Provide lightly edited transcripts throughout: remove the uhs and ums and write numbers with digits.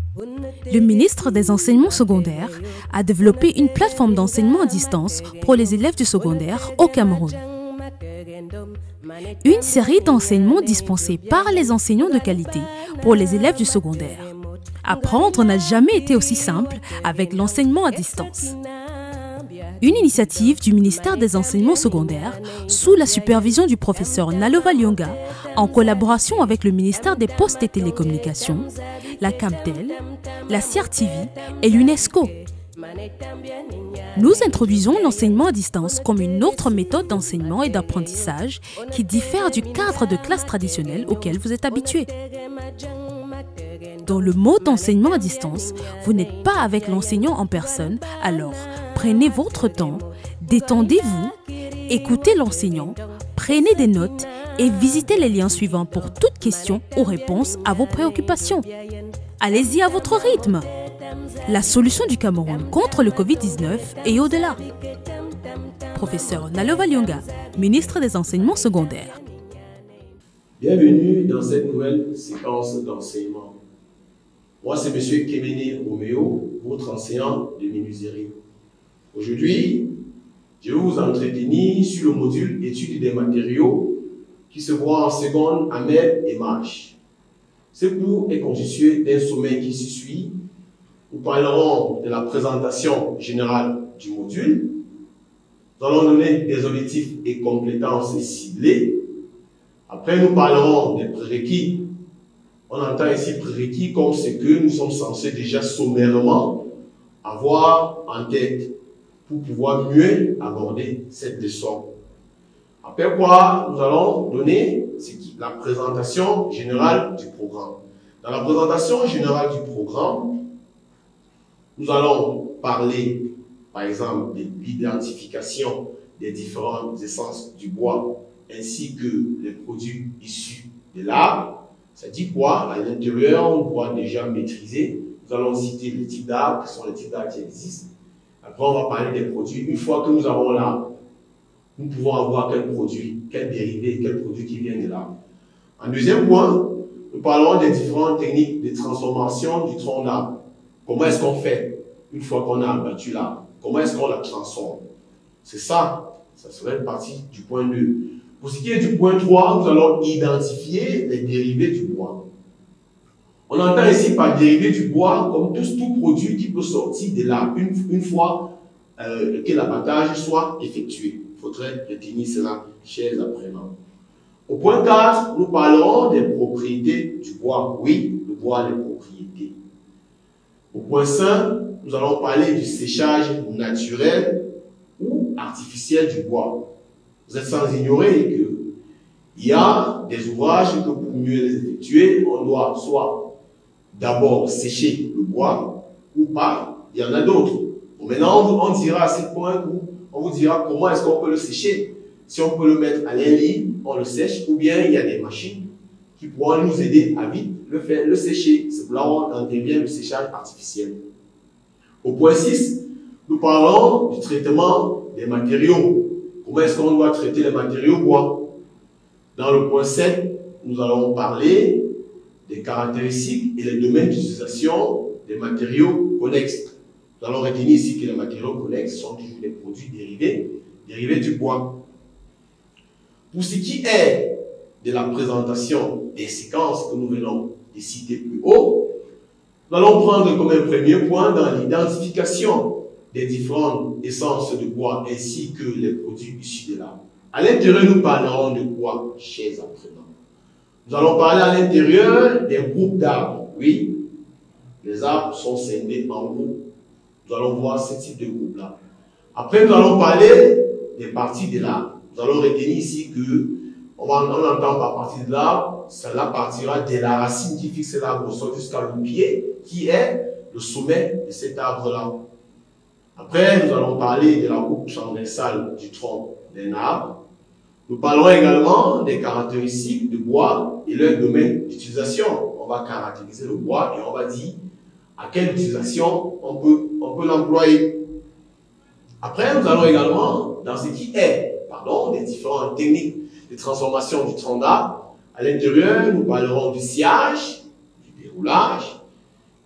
Le ministre des Enseignements secondaires a développé une plateforme d'enseignement à distance pour les élèves du secondaire au Cameroun. Une série d'enseignements dispensés par les enseignants de qualité pour les élèves du secondaire. Apprendre n'a jamais été aussi simple avec l'enseignement à distance. Une initiative du ministère des Enseignements secondaires sous la supervision du professeur Nalova Lyonga en collaboration avec le ministère des Postes et Télécommunications, la Camtel, la CRTV et l'UNESCO. Nous introduisons l'enseignement à distance comme une autre méthode d'enseignement et d'apprentissage qui diffère du cadre de classe traditionnel auquel vous êtes habitué. Dans le mode d'enseignement à distance, vous n'êtes pas avec l'enseignant en personne, alors prenez votre temps, détendez-vous, écoutez l'enseignant, prenez des notes et visitez les liens suivants pour toute question ou réponse à vos préoccupations. Allez-y à votre rythme. La solution du Cameroun contre le Covid-19 et au-delà. Professeur Nalova Lyonga, ministre des Enseignements secondaires. Bienvenue dans cette nouvelle séquence d'enseignement. Moi, c'est M. Kéméné Roméo, votre enseignant de menuiserie. Aujourd'hui, je vais vous entretenir sur le module études des matériaux qui se voit en seconde, amène et marche. Ce cours est constitué d'un sommet qui se suit. Nous parlerons de la présentation générale du module. Nous allons donner des objectifs et compétences ciblées. Après, nous parlerons des prérequis. On entend ici prérequis comme ce que nous sommes censés déjà sommairement avoir en tête pour pouvoir mieux aborder cette leçon. Après quoi, nous allons donner la présentation générale du programme. Dans la présentation générale du programme, nous allons parler, par exemple, de l'identification des différentes essences du bois ainsi que les produits issus de l'arbre. Ça dit quoi? À l'intérieur, on doit déjà maîtriser. Nous allons citer les types d'arbres, qui sont les types d'arbres qui existent. Après, on va parler des produits. Une fois que nous avons l'arbre, nous pouvons avoir quel produit, quel dérivé, quel produit qui vient de l'arbre. En deuxième point, nous parlerons des différentes techniques de transformation du tronc d'arbre. Comment est-ce qu'on fait une fois qu'on a abattu l'arbre? Comment est-ce qu'on la transforme? C'est ça, ça serait une partie du point 2. Pour ce qui est du point 3, nous allons identifier les dérivés du bois. On entend ici par dérivé du bois comme tout produit qui peut sortir de l'arbre une fois que l'abattage soit effectué. Il faudrait retenir cela, chers apprenants. Au point 4, nous parlerons des propriétés du bois. Oui, le bois a des propriétés. Au point 5, nous allons parler du séchage naturel ou artificiel du bois. Vous êtes sans ignorer qu'il y a des ouvrages que pour mieux les effectuer, on doit soit d'abord sécher le bois ou pas. Il y en a d'autres. Maintenant, on dira à ce point où on vous dira comment est-ce qu'on peut le sécher. Si on peut le mettre à l'air libre, on le sèche, ou bien il y a des machines qui pourront nous aider à vite le sécher. C'est là où on intervient le séchage artificiel. Au point 6, nous parlons du traitement des matériaux. Comment est-ce qu'on doit traiter les matériaux bois? Dans le point 7, nous allons parler des caractéristiques et les domaines d'utilisation des matériaux connexes. Nous allons retenir ici que les matériaux connexes sont toujours des produits dérivés du bois. Pour ce qui est de la présentation des séquences que nous venons de citer plus haut, nous allons prendre comme un premier point dans l'identification des différentes essences de bois ainsi que les produits issus de l'arbre. À l'intérieur, nous parlerons de quoi, chers apprenants? Nous allons parler à l'intérieur des groupes d'arbres. Oui, les arbres sont scindés en groupes. Nous allons voir ce type de groupe-là. Après, nous allons parler des parties de l'arbre. Nous allons retenir ici que on entend par partie de l'arbre, cela partira de la racine qui fixe l'arbre au sol jusqu'à le pied, qui est le sommet de cet arbre-là. Après, nous allons parler de la coupe transversale du tronc d'un arbre. Nous parlerons également des caractéristiques du bois et leur domaine d'utilisation. On va caractériser le bois et on va dire à quelle utilisation on peut l'employer. Après, nous allons également, dans ce qui est, des différentes techniques de transformation du tronc d'arbre. À l'intérieur, nous parlerons du sciage, du déroulage,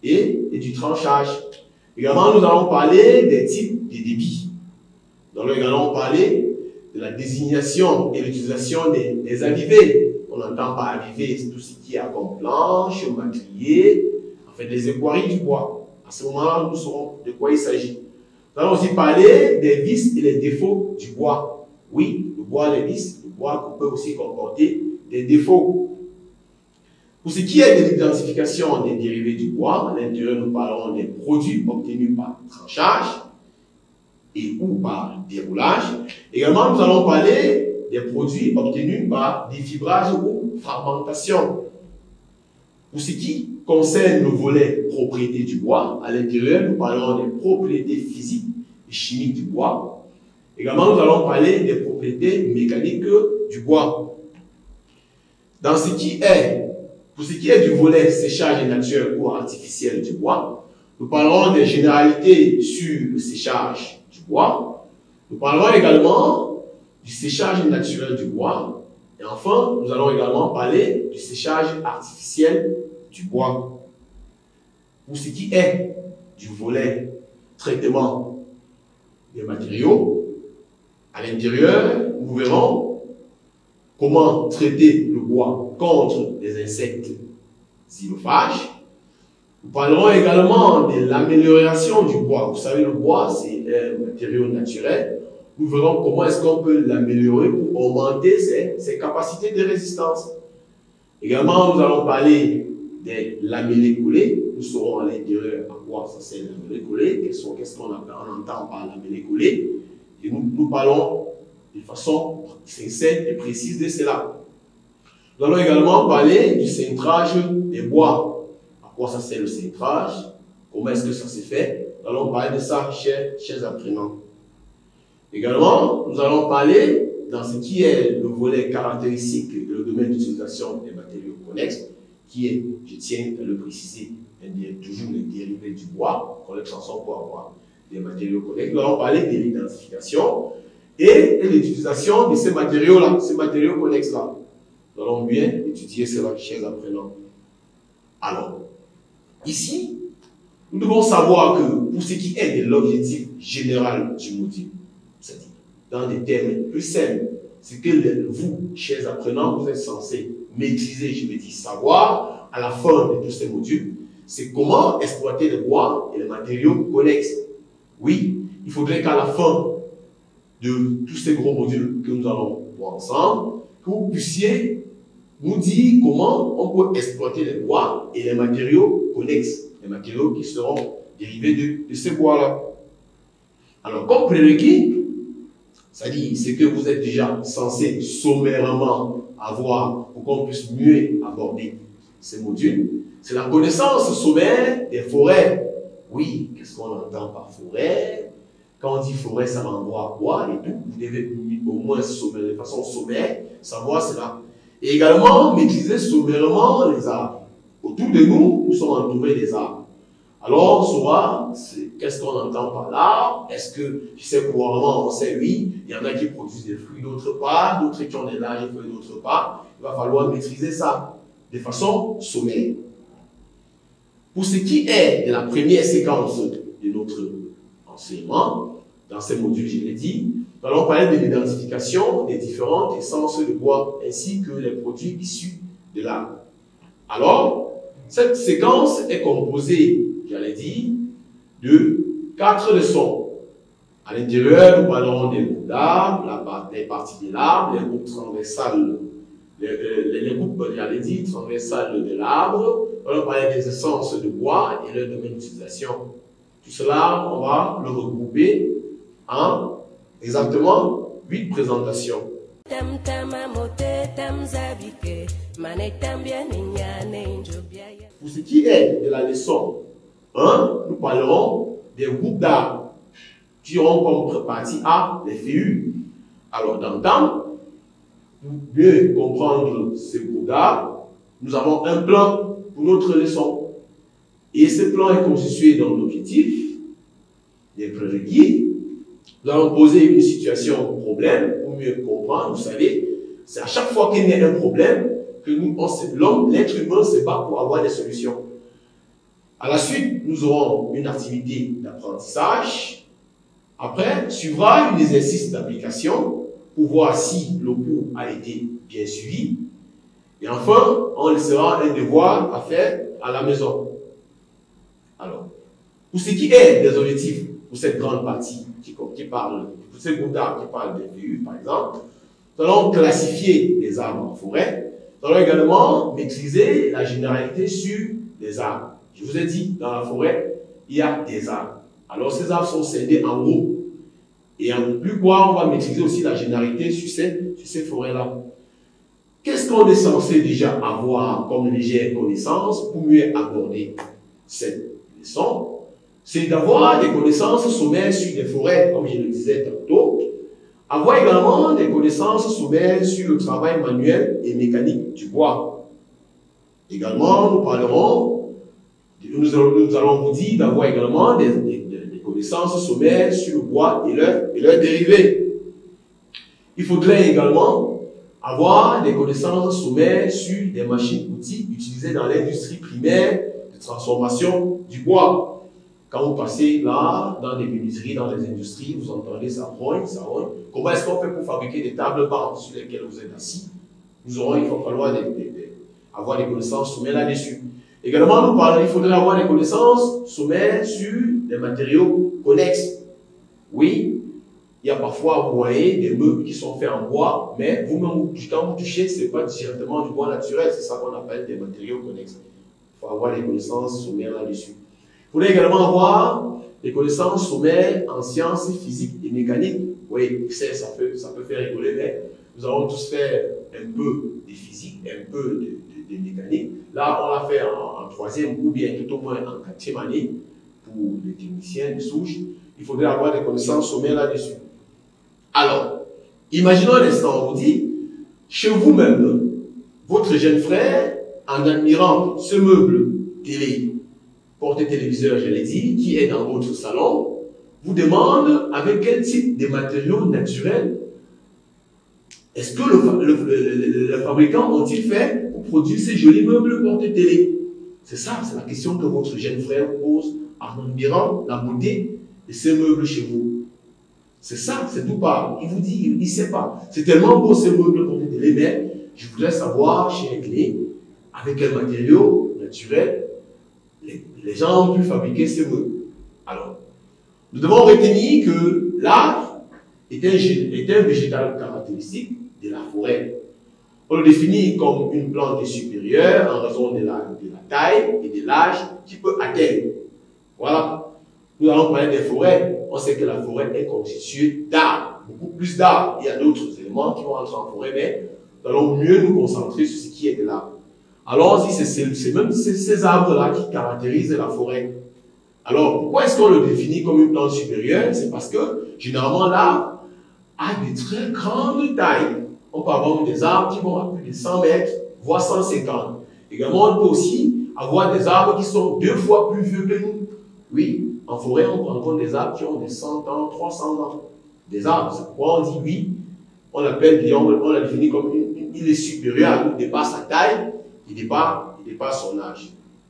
et du tranchage. Également, nous allons parler des types de débits. Nous allons également parler de la désignation et l'utilisation des avivés. On entend par avivé tout ce qui est à comme planche, matrier, en fait les équarries du bois. À ce moment-là, nous saurons de quoi il s'agit. Nous allons aussi parler des vices et les défauts du bois. Oui, le bois, les vices, le bois peut aussi comporter des défauts. Pour ce qui est de l'identification des dérivés du bois, à l'intérieur, nous parlerons des produits obtenus par tranchage et ou par déroulage. Également, nous allons parler des produits obtenus par défibrage ou fragmentation. Pour ce qui concerne le volet propriétés du bois, à l'intérieur, nous parlerons des propriétés physiques et chimiques du bois. Également, nous allons parler des propriétés mécaniques du bois. Pour ce qui est du volet séchage naturel ou artificiel du bois, nous parlerons des généralités sur le séchage du bois. Nous parlerons également du séchage naturel du bois. Et enfin, nous allons également parler du séchage artificiel du bois. Pour ce qui est du volet traitement des matériaux, à l'intérieur, nous verrons comment traiter le bois contre les insectes xylophages. Nous parlerons également de l'amélioration du bois. Vous savez, le bois, c'est un matériau naturel. Nous verrons comment est-ce qu'on peut l'améliorer pour augmenter ses capacités de résistance. Également, nous allons parler des lamellés collés. Nous saurons à l'intérieur à quoi ça sert lamellés collés, qu'est-ce qu'on entend par lamellés collés. Et nous parlons de façon sincère et précise de cela. Nous allons également parler du cintrage des bois. À quoi ça sert le cintrage? Comment est-ce que ça se fait? Nous allons parler de ça, chers apprenants. Également, nous allons parler dans ce qui est le volet caractéristique et le domaine d'utilisation des matériaux connexes, qui est, je tiens à le préciser, toujours les dérivés du bois, connexe ensemble pour avoir des matériaux connexes. Nous allons parler de l'identification et de l'utilisation de ces matériaux-là, ces matériaux connexes-là. Nous allons bien étudier cela, chers apprenants. Alors, ici, nous devons savoir que pour ce qui est de l'objectif général du module, c'est-à-dire dans des termes plus simples, c'est que vous, chers apprenants, vous êtes censés maîtriser, je veux dire savoir, à la fin de tous ces modules, c'est comment exploiter le bois et les matériaux connexes. Oui, il faudrait qu'à la fin de tous ces gros modules que nous allons voir ensemble, que vous puissiez nous dire comment on peut exploiter les bois et les matériaux connexes, les matériaux qui seront dérivés de ces bois-là. Alors, comme prérequis, c'est-à-dire ce que vous êtes déjà censé sommairement avoir pour qu'on puisse mieux aborder ces modules, c'est la connaissance sommaire des forêts. Oui, qu'est-ce qu'on entend par forêt? Quand on dit forêt, ça renvoie à quoi et tout. Vous devez au moins de façon sommaire savoir cela. Et également maîtriser sommairement les arbres. Autour de nous, nous sommes entourés des arbres. Alors, on saura qu'est-ce qu'on entend par l'arbre. Est-ce que, je sais couramment, on sait, oui, il y en a qui produisent des fruits d'autre part, d'autres qui ont des larges feuilles d'autre part. Il va falloir maîtriser ça de façon sommaire. Pour ce qui est de la première séquence de notre enseignement, dans ces modules, je l'ai dit, nous allons parler de l'identification des différentes essences de bois ainsi que les produits issus de l'arbre. Alors, cette séquence est composée, j'allais dire, de 4 leçons. À l'intérieur, nous parlerons des groupes d'arbres, les parties de l'arbre, les groupes transversales, les groupes, j'allais dire, transversales de l'arbre. On va parler des essences de bois et leur domaine d'utilisation. Tout cela, on va le regrouper en exactement 8 présentations. Pour ce qui est de la leçon 1, nous parlerons des groupes d'arbres qui auront comme partie A les feuillus. Alors, dans le temps, pour mieux comprendre ces groupes d'arbres, nous avons un plan pour notre leçon. Et ce plan est constitué d'un objectif, des prérequis. Nous allons poser une situation problème pour mieux comprendre. Vous savez, c'est à chaque fois qu'il y a un problème que l'être humain se bat pour avoir des solutions. À la suite, nous aurons une activité d'apprentissage. Après, suivra un exercice d'application pour voir si le cours a été bien suivi. Et enfin, on laissera un devoir à faire à la maison. Alors, pour ce qui est des objectifs pour cette grande partie qui parle, pour ce groupe d'arbres qui parle des VU, par exemple, nous allons classifier les arbres en forêt. Nous allons également maîtriser la généralité sur les arbres. Je vous ai dit, dans la forêt, il y a des arbres. Alors, ces arbres sont scindés en groupes. Et en plus quoi, on va maîtriser aussi la généralité sur ces forêts-là. Qu'est-ce qu'on est censé déjà avoir comme légère connaissance pour mieux aborder cette leçon? C'est d'avoir des connaissances sommaires sur les forêts, comme je le disais tantôt. Avoir également des connaissances sommaires sur le travail manuel et mécanique du bois. Également, nous allons vous dire d'avoir également des connaissances sommaires sur le bois et leurs dérivés. Il faudrait également avoir des connaissances sommaires sur des machines-outils utilisées dans l'industrie primaire de transformation du bois. Quand vous passez là, dans les menuiseries, dans les industries, vous entendez ça rogne, ça rogne. Comment est-ce qu'on fait pour fabriquer des tables bancs sur lesquelles vous êtes assis? Il va falloir avoir des connaissances sommaires là-dessus. Également, il faudrait avoir des connaissances sommaires sur des matériaux connexes. Oui, il y a parfois, vous voyez, des meubles qui sont faits en bois, mais vous-même, quand vous touchez, ce n'est pas directement du bois naturel, c'est ça qu'on appelle des matériaux connexes. Il faut avoir des connaissances sommaires là-dessus. Il faudrait également avoir des connaissances sommaires en sciences physiques et mécaniques. Oui, ça peut faire rigoler, mais nous allons tous faire un peu de physique, un peu de mécanique. Là, on l'a fait en troisième ou bien tout au moins en quatrième année pour les techniciens de souche. Il faudrait avoir des connaissances sommaires là-dessus. Alors, imaginons un instant, on vous dit, chez vous-même, votre jeune frère, en admirant ce meuble télé, porte-téléviseur, je l'ai dit, qui est dans votre salon, vous demande avec quel type de matériaux naturels est-ce que le fabricant ont-ils fait pour produire ces jolis meubles porte-télé? C'est ça, c'est la question que votre jeune frère pose en admirant la beauté de ces meubles chez vous. C'est ça, c'est tout pas. Il vous dit, il ne sait pas. C'est tellement beau ces meubles porte-télé, mais je voudrais savoir chez Clé avec quel matériau naturel les gens ont pu fabriquer ces meubles. Alors, nous devons retenir que l'arbre est un végétal caractéristique de la forêt. On le définit comme une plante supérieure en raison de la taille et de l'âge qu'il peut atteindre. Voilà. Nous allons parler des forêts. On sait que la forêt est constituée d'arbres, beaucoup plus d'arbres. Il y a d'autres éléments qui vont entrer en forêt, mais nous allons mieux nous concentrer sur ce qui est de l'arbre. Alors, c'est même ces arbres-là qui caractérisent la forêt. Alors, pourquoi est-ce qu'on le définit comme une plante supérieure? C'est parce que, généralement, l'arbre a de très grandes tailles. On peut avoir des arbres qui vont à plus de 100 mètres, voire 150. Également, on peut aussi avoir des arbres qui sont 2 fois plus vieux que nous. Oui, en forêt, on prend en compte des arbres qui ont des 100 ans, 300 ans. Des arbres, c'est pourquoi on dit oui. On l'a défini comme il est supérieur, il dépasse sa taille, il dépasse son âge.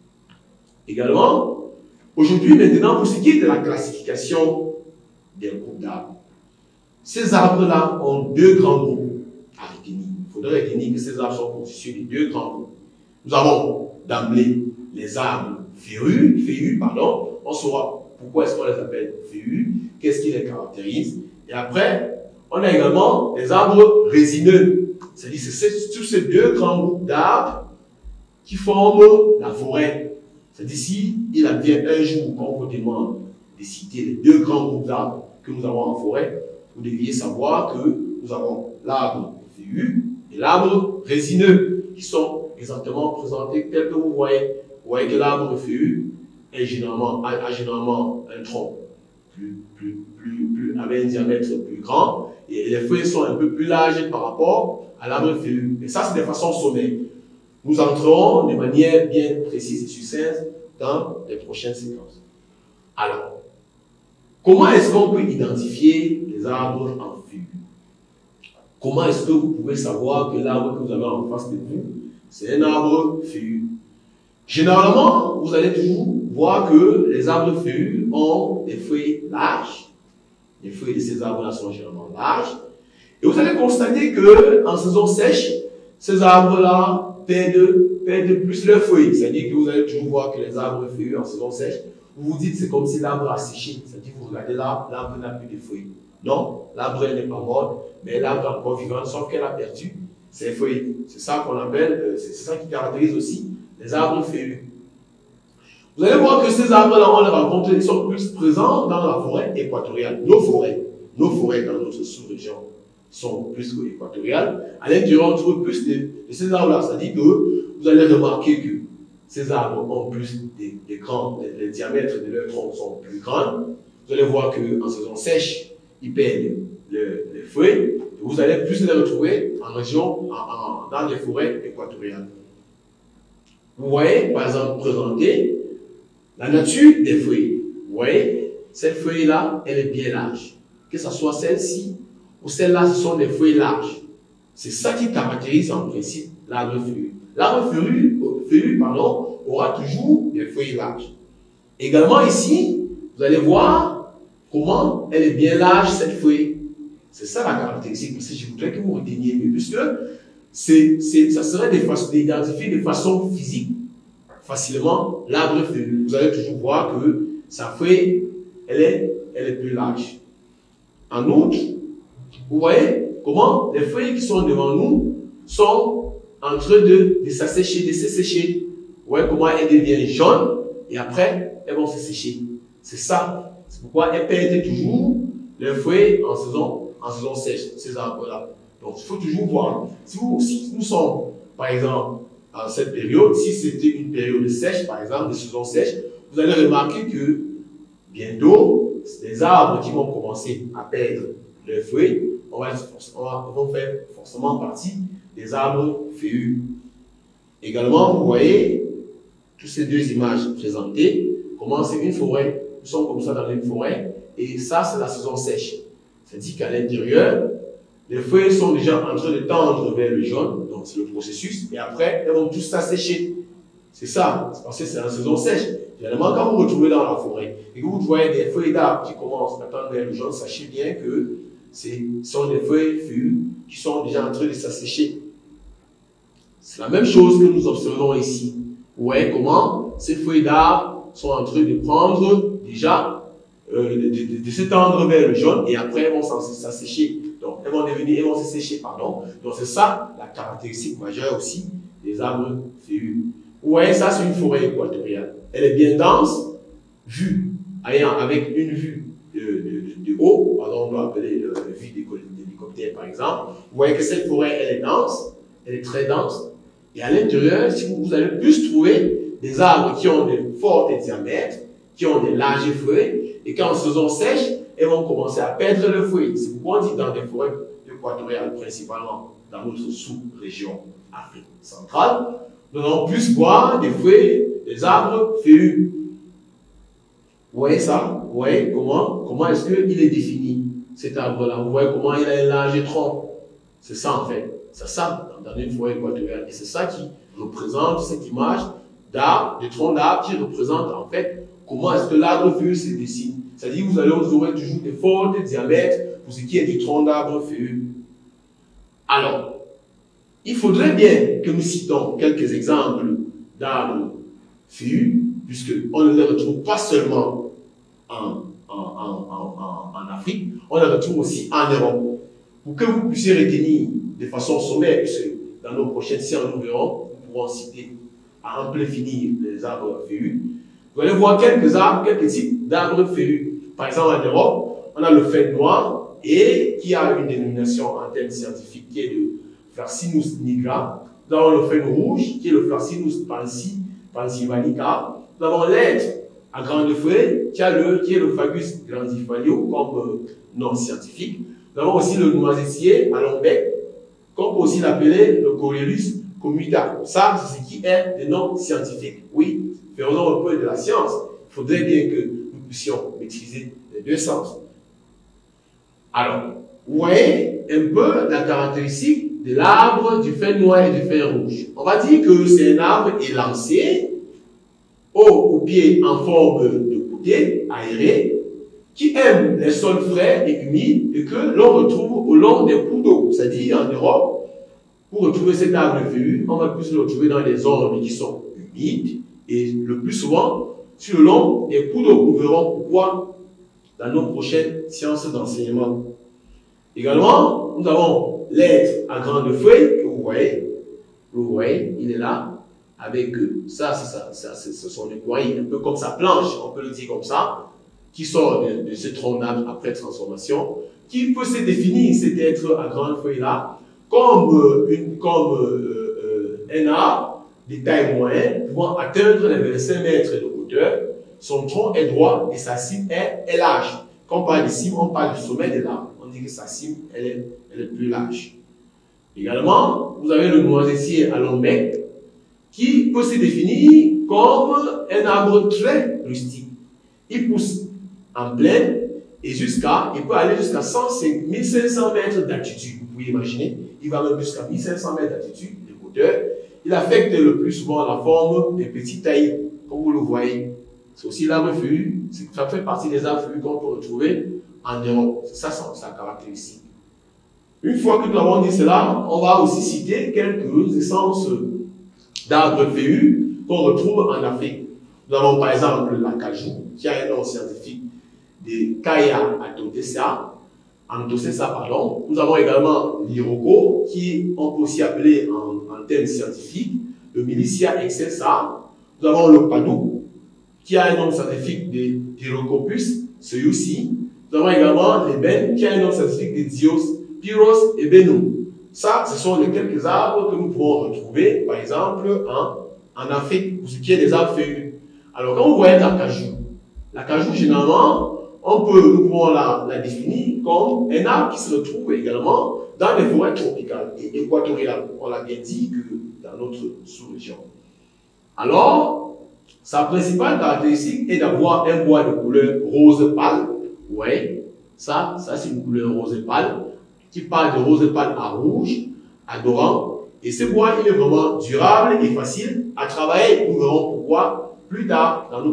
Également, aujourd'hui, maintenant, pour ce qui est de la classification des groupes d'arbres, ces arbres-là ont 2 grands groupes à retenir. Il faudrait retenir que ces arbres sont constitués de 2 grands groupes. Nous avons d'emblée les arbres feuillus, on saura pourquoi est-ce qu'on les appelle feuillus, qu'est-ce qui les caractérise. Et après, on a également les arbres résineux. C'est-à-dire que c'est tous ces 2 grands groupes d'arbres qui forment la forêt. C'est-à-dire si il advient un jour qu'on vous demande de citer les 2 grands groupes d'arbres que nous avons en forêt, vous deviez savoir que nous avons l'arbre feuillu et l'arbre résineux qui sont exactement présentés tels que vous voyez. Vous voyez que l'arbre feuillu a généralement un tronc avec un diamètre plus grand et les feuilles sont un peu plus larges par rapport à l'arbre feuillu. Et ça, c'est de façon sommaire. Nous entrerons de manière bien précise et succincte dans les prochaines séquences. Alors, comment est-ce qu'on peut identifier les arbres en feuillu? Comment est-ce que vous pouvez savoir que l'arbre que vous avez en face de vous, c'est un arbre feuillu? Généralement, vous allez toujours voir que les arbres feuillus ont des feuilles larges. Les feuilles de ces arbres-là sont généralement larges. Et vous allez constater que en saison sèche, ces arbres-là perdent plus leurs feuilles. C'est-à-dire que vous allez toujours voir que les arbres feuillus en saison sèche, vous vous dites c'est comme si l'arbre a séché. C'est-à-dire que vous regardez là, l'arbre n'a plus de feuilles. Non, l'arbre n'est pas mort, mais l'arbre est encore vivant, sauf qu'elle a perdu ses feuilles. C'est ça qu'on appelle, c'est ça qui caractérise aussi les arbres feuillus. Vous allez voir que ces arbres-là, on les rencontre, ils sont plus présents dans la forêt équatoriale. Nos forêts dans notre sous-région sont plus équatoriales. À l'intérieur, on trouve plus de ces arbres-là. C'est-à-dire que vous allez remarquer que ces arbres ont plus des grands, les diamètres de leurs troncs sont plus grands. Vous allez voir qu'en saison sèche, ils perdent les feuilles. Et vous allez plus les retrouver en région, dans les forêts équatoriales. Vous voyez, par exemple, présenter la nature des feuilles. Vous voyez, cette feuille-là, elle est bien large. Que ce soit celle-ci ou celle-là, ce sont des feuilles larges. C'est ça qui caractérise en principe l'arbre feuillu. L'arbre feuillu, aura toujours des feuilles larges. Également ici, vous allez voir comment elle est bien large cette feuille. C'est ça la caractéristique, parce que je voudrais que vous reteniez mieux, puisque ça serait d'identifier de façon physique facilement l'arbre feuillu. Vous allez toujours voir que sa feuille, elle est plus large. En outre, vous voyez comment les feuilles qui sont devant nous sont en train de s'assécher, de se sécher. Vous voyez comment elles deviennent jaunes et après, elles vont se sécher. C'est ça. C'est pourquoi elles perdent toujours les feuilles en saison sèche, ces arbres-là. Donc, il faut toujours voir. Si nous sommes, par exemple, en cette période, si c'était une période sèche, par exemple, de saison sèche, vous allez remarquer que bientôt, les arbres qui vont commencer à perdre leurs feuilles vont faire forcément partie des arbres feuillus. Également, vous voyez, toutes ces deux images présentées, comment c'est une forêt. Nous sommes comme ça dans une forêt, et ça, c'est la saison sèche. C'est-à-dire qu'à l'intérieur, les feuilles sont déjà en train de tendre vers le jaune, donc c'est le processus, et après, elles vont tous s'assécher. C'est ça, c'est parce que c'est la saison sèche. Généralement, quand vous vous retrouvez dans la forêt et que vous voyez des feuilles d'arbres qui commencent à tendre vers le jaune, sachez bien que ce sont des feuilles feuillues qui sont déjà en train de s'assécher. C'est la même chose que nous observons ici. Vous voyez comment ces feuilles d'arbres sont en train de prendre déjà, de s'étendre vers le jaune et après elles vont s'assécher. Donc elles vont se sécher, pardon. Donc c'est ça la caractéristique majeure aussi des arbres feuillus. Vous voyez, ça c'est une forêt équatoriale. Elle est bien dense, avec une vue de haut, pardon, on doit appeler la vue d'hélicoptère par exemple. Vous voyez que cette forêt, elle est dense, elle est très dense. Et à l'intérieur, si vous allez plus trouver des arbres qui ont de forts diamètres, qui ont de larges feuilles, et qu'en saison sèche, elles vont commencer à perdre leurs feuilles. C'est pourquoi on dit dans des forêts équatoriales, principalement dans notre sous-région Afrique centrale, nous allons plus voir des feuilles, des arbres feuillus. Vous voyez ça? Vous voyez comment est-ce qu'il est défini, cet arbre-là? Vous voyez comment il a un large tronc? C'est ça en fait. C'est ça dans une forêt équatoriale. Et c'est ça qui représente cette image d'arbre, de tronc d'arbre qui représente en fait comment est-ce que l'arbre feuillu se dessine. C'est-à-dire que vous aurez toujours des forts diamètres pour ce qui est du tronc d'arbre feuillu. Alors, il faudrait bien que nous citons quelques exemples d'arbres feuillus, puisqu'on ne les retrouve pas seulement en Afrique, on les retrouve aussi en Europe. Pour que vous puissiez retenir de façon sommaire, puisque dans nos prochaines séances, nous verrons, nous pourrons citer à en plein finir les arbres feuillus. Vous allez voir quelques types d'arbres feuillus. Par exemple, en Europe, on a le frêne noir, et qui a une dénomination en termes scientifiques qui est le Flaccinus nigra. Nous avons le frêne rouge, qui est le Flaccinus pennsylvanica. Nous avons l'être à grandes feuilles, qui est le Fagus grandifalio, comme nom scientifique. Nous avons aussi le noisetier à long bec, comme on peut aussi l'appeler le Corylus commuta. Ça, c'est ce qui est le nom scientifique. Oui, faisons un peu de la science. Il faudrait bien que nous puissions maîtriser les deux sens. Alors, vous voyez un peu la caractéristique de l'arbre du frêne noir et du frêne rouge. On va dire que c'est un arbre élancé, haut ou pied en forme de côté, aéré, qui aiment les sols frais et humides et que l'on retrouve au long des cours d'eau. C'est-à-dire en Europe, pour retrouver cet arbre feuillu, on va plus le retrouver dans les zones qui sont humides et le plus souvent sur le long des cours d'eau. Nous verrons pourquoi dans nos prochaines séances d'enseignement. Également, nous avons l'être à grandes feuilles que vous voyez, il est là, avec ça, ce sont des poignées, un peu comme sa planche, on peut le dire comme ça, qui sort de ce tronc d'arbre après transformation, qui peut se définir, cet être à grandes feuilles-là, comme un arbre de taille moyenne, pouvant atteindre les 25 mètres de hauteur. Son tronc est droit et sa cime est large. Quand on parle de cime, on parle du sommet de l'arbre. On dit que sa cime, elle est plus large. Également, vous avez le noisetier à long bec, qui peut se définir comme un arbre très rustique. Il pousse en plaine et il peut aller jusqu'à 1500 mètres d'altitude. Vous pouvez imaginer, il va même jusqu'à 1500 mètres d'altitude, de hauteur. Il affecte le plus souvent la forme des petits taillis, comme vous le voyez. C'est aussi l'arbre feuillu, ça fait partie des arbres feuillus qu'on peut retrouver en Europe. C'est ça sa caractéristique. Une fois que nous avons dit cela, on va aussi citer quelques essences d'arbres feuillus qu'on retrouve en Afrique. Nous avons par exemple l'acajou, qui a un nom scientifique de Kaya anthoceca, pardon. Nous avons également l'iroko, qui on peut aussi appeler en termes scientifiques le Milicia excessa. Nous avons le padou, qui a un nom scientifique de Thyrocopus ceuci. Nous avons également l'ébène, qui a un nom scientifique de Diospyros ebenum. Ça, ce sont les quelques arbres que nous pouvons retrouver, par exemple, en Afrique, pour ce qui est des arbres feuillus. Alors, quand vous voyez l'acajou, généralement, nous pouvons la définir comme un arbre qui se retrouve également dans les forêts tropicales et équatoriales. On l'a bien dit que dans notre sous-région. Alors, sa principale caractéristique est d'avoir un bois de couleur rose pâle. Vous voyez, ça c'est une couleur rose pâle qui part de rose pâle à rouge, adorant. Et ce bois, il est vraiment durable et facile à travailler. Nous verrons pourquoi plus tard dans nos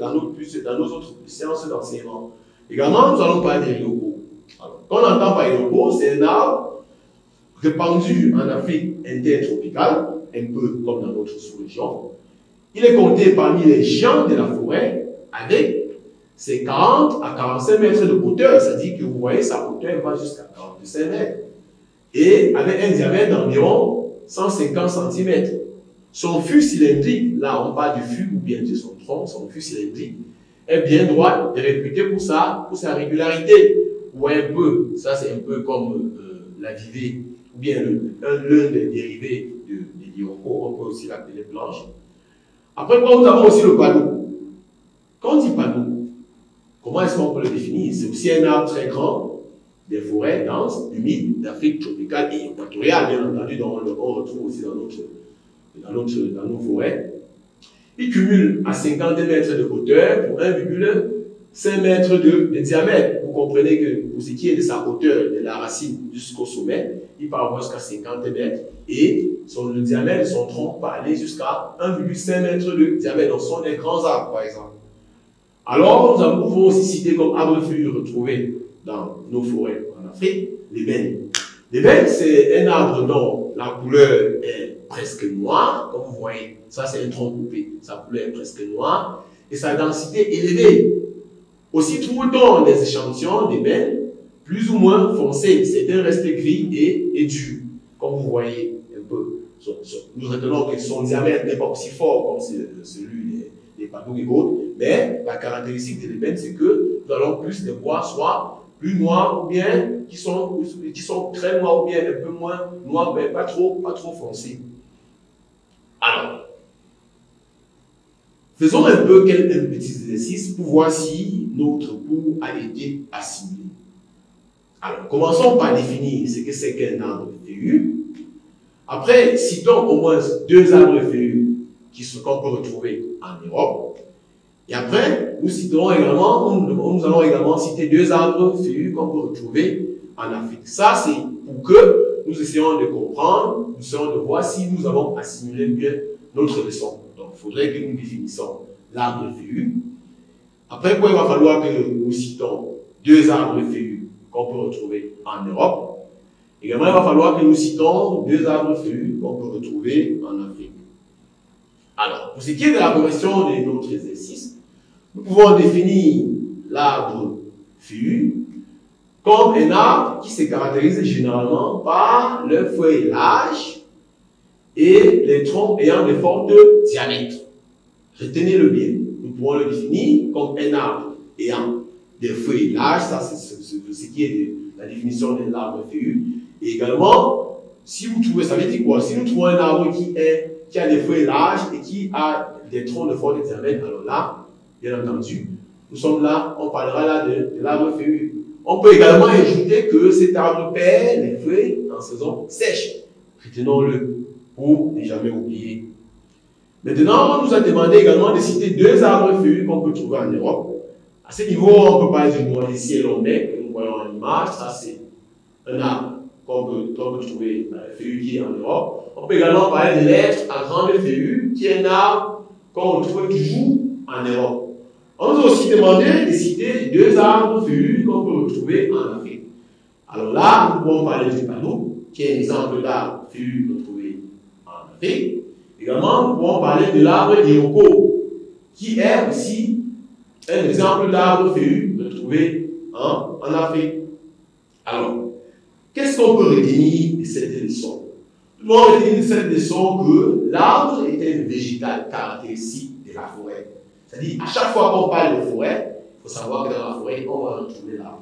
autres séances d'enseignement. Également, nous allons parler des locaux. Alors, quand on entend parler de locaux, c'est un arbre répandu en Afrique intertropicale, un peu comme dans notre sous-région. Il est compté parmi les géants de la forêt avec ses 40 à 45 mètres de hauteur. C'est-à-dire que vous voyez, sa hauteur va jusqu'à 45 mètres. Et avec un diamètre d'environ 150 cm. Son fût cylindrique, là on parle du fût ou bien de son tronc, son fût cylindrique, est bien droit et réputé pour sa régularité. Ou un peu, ça c'est un peu comme la vivée, ou bien l'un des dérivés de l'iroko, on peut aussi l'appeler planche. Après quoi, nous avons aussi le padou. Quand on dit padou, comment est-ce qu'on peut le définir? C'est aussi un arbre très grand, des forêts denses, humides, d'Afrique tropicale et équatoriale, bien entendu, dont on retrouve aussi dans nos forêts. Il cumule à 50 mètres de hauteur pour 1,5 mètres de diamètre. Vous comprenez que pour ce qui est de sa hauteur, de la racine jusqu'au sommet, il peut avoir jusqu'à 50 mètres et le diamètre de son tronc peut aller jusqu'à 1,5 mètre de diamètre. Donc, ce sont des grands arbres, par exemple. Alors, nous pouvons aussi citer comme arbre feuillu retrouvé dans nos forêts en Afrique, l'ébène. L'ébène, c'est un arbre dont la couleur est presque noire, comme vous voyez. Ça, c'est un tronc coupé. Sa couleur est presque noire et sa densité élevée. Aussi, trouve-t-on des échantillons d'ébène plus ou moins foncés. Certains restent gris et durs, comme vous voyez un peu. Nous retenons que son diamètre n'est pas aussi fort comme celui des padous et autres, mais la caractéristique de l'ébène, c'est que nous allons plus des bois soit plus noirs ou bien qui sont très noirs ou bien un peu moins noirs, mais pas trop foncés. Alors, faisons un petit exercice pour voir si notre cours a été assimilé. Alors, commençons par définir ce que c'est qu'un arbre feuillu. Après, citons au moins 2 arbres feuillus qu'on peut retrouver en Europe. Et après, nous allons également citer 2 arbres feuillus qu'on peut retrouver en Afrique. Ça, c'est pour que nous essayons de comprendre, nous essayons de voir si nous avons assimilé bien notre leçon. Donc, il faudrait que nous définissions l'arbre feuillu. Après quoi, il va falloir que nous citons 2 arbres feuillus qu'on peut retrouver en Europe. Également, il va falloir que nous citons 2 arbres feuillus qu'on peut retrouver en Afrique. Alors, pour ce qui est de la progression de notre exercice, nous pouvons définir l'arbre feuillu comme un arbre qui se caractérise généralement par le feuillage et les troncs ayant des formes de diamètre. Retenez-le bien. Nous pouvons le définir comme un arbre ayant des feuillages, ça c'est ce qui est de la définition de l'arbre feuillu. Et également, si vous trouvez, ça veut dire quoi? Si nous trouvons un arbre qui a des feuillages et qui a des troncs de forme de diamètre, alors là, bien entendu, nous sommes là, on parlera là de l'arbre feuillu. On peut également ajouter que cet arbre perd les feuilles en saison sèche. Retenons-le pour ne jamais oublier. Maintenant, on nous a demandé également de citer 2 arbres feuillus qu'on peut trouver en Europe. À ce niveau, on peut parler du noisetier lombec que nous voyons en image. Ça, c'est un arbre qu'on peut trouver feuillu qui est en Europe. On peut également parler de l'être à grande feuillue, qui est un arbre qu'on retrouve toujours en Europe. On nous a aussi demandé de citer 2 arbres feuillus qu'on peut retrouver en Afrique. Alors là, nous pouvons parler du panou, qui est un exemple d'arbre feuillu retrouvé en Afrique. Également, nous pouvons parler de l'arbre d'Iroko, qui est aussi un exemple d'arbre feuillu retrouvé en Afrique. Alors, qu'est-ce qu'on peut retenir de cette leçon? Nous pouvons retenir de cette leçon que l'arbre est un végétal caractéristique de la forêt. C'est-à-dire, à chaque fois qu'on parle de forêt, il faut savoir que dans la forêt, on va retrouver l'arbre.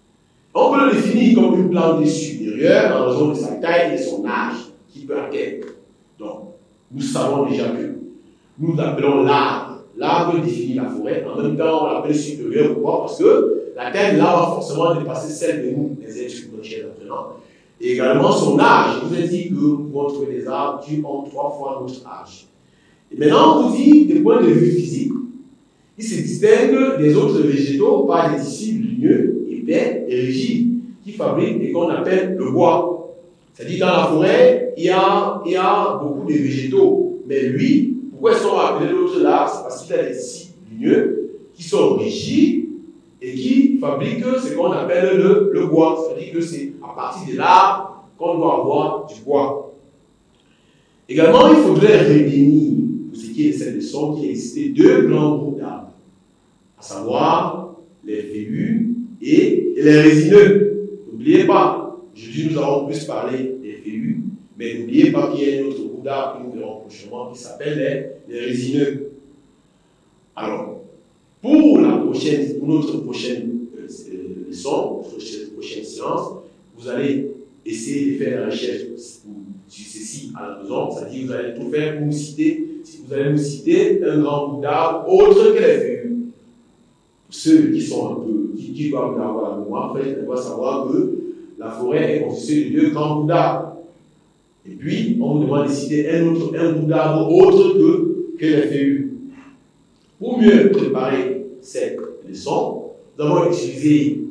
On peut le définir comme une plante supérieure en raison de sa taille et de son âge, qui peut atteindre. Donc, nous savons déjà que nous appelons l'arbre. L'arbre définit la forêt. En même temps, on l'appelle supérieur. Pourquoi? Parce que la taille de l'arbre va forcément dépasser celle de nous, les êtres humains chez l'apprenant. Et également son âge. Je vous ai dit que nous pouvons trouver des arbres qui ont 3 fois notre âge. Et maintenant, on vous dit, du point de vue physique, il se distingue des autres végétaux par des tissus ligneux, épais et rigides, qui fabriquent et qu'on appelle le bois. C'est-à-dire, dans la forêt, il y a beaucoup de végétaux. Mais lui, pourquoi est-ce qu'on va appeler l'autre là? C'est parce qu'il a des tissus ligneux qui sont rigides et qui fabriquent ce qu'on appelle le bois. C'est-à-dire que c'est à partir de l'arbre qu'on doit avoir du bois. Également, il faudrait retenir, pour ce qui est de cette leçon, qu'il existait 2 grands groupes d'arbres, à savoir les feuillus et les résineux. N'oubliez pas, aujourd'hui nous avons plus parlé des feuillus, mais n'oubliez pas qu'il y a un autre groupe d'arbres que nous verrons prochainement qui s'appelle les résineux. Alors, pour notre prochaine leçon, notre prochaine séance, vous allez essayer de faire la recherche sur ceci à la maison, c'est-à-dire vous allez tout faire pour vous allez nous citer un grand groupe d'arbres autre que les feuillus. Ceux qui sont un peu, qui doivent avoir la mémoire, en fait, on doit savoir que la forêt est constituée de 2 grands groupes d'arbres. Et puis, on vous demande de citer un groupe d'arbres autre que les feuillus. Pour mieux préparer cette leçon, nous avons utilisé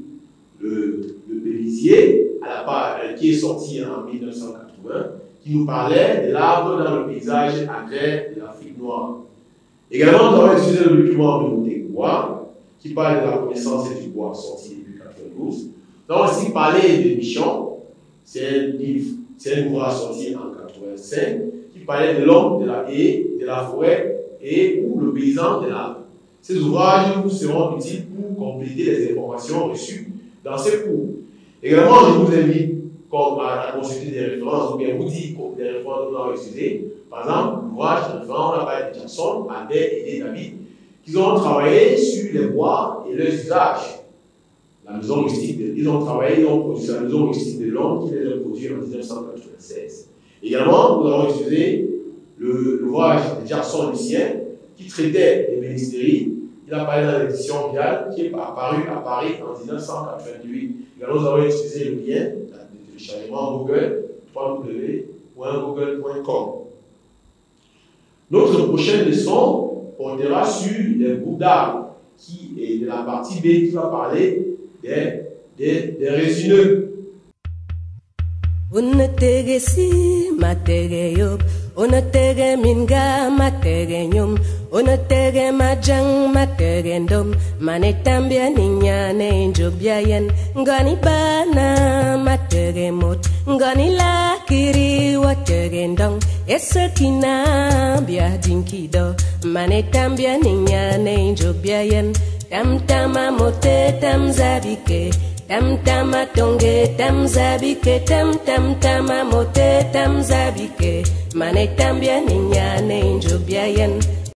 le Pélicier, qui est sorti en 1980, qui nous parlait de l'arbre dans le paysage agraire de l'Afrique noire. Également, nous avons utilisé le document de Montaigne-Bois, qui parle de la connaissance du bois, sorti depuis 1992. Nous avons aussi parlé de Michon, c'est un ouvrage sorti en 1985, qui parlait de l'homme, de la haie, de la forêt et ou le paysan de l'arbre. Ces ouvrages vous seront utiles pour compléter les informations reçues dans ces cours. Également, je vous invite à consulter des références, ou bien vous dire des références que nous avons utilisées. Par exemple, l'ouvrage de référence, on a parlé de Jackson, Albert et David, qui ont travaillé sur les bois et leurs usages. La maison rustique, ils ont produit la maison rustique de Londres qui les a produits en 1996. Également, nous avons utilisé l'ouvrage de Jackson Lucien qui traitait des ministéries. Il a parlé dans l'édition Vial qui est apparu à Paris en 1988. Également, nous avons utilisé le lien de téléchargement Google, www.google.com. Notre prochaine leçon portera sur les groupes d'arbres, qui est de la partie B qui va parler des résineux. Unategesi mategeyop, unategeminga mategenyum, Onotere majang mategendom manetambia ninyane njobyayen ngani bana mategemot ngani lakiri wategendong esakina bia dinkido manetambia ninyane njobyayen tamtama mote tamzabike tamtama tonge tamzabike tamtama mote tamzabike manetambia ninyane njobyayen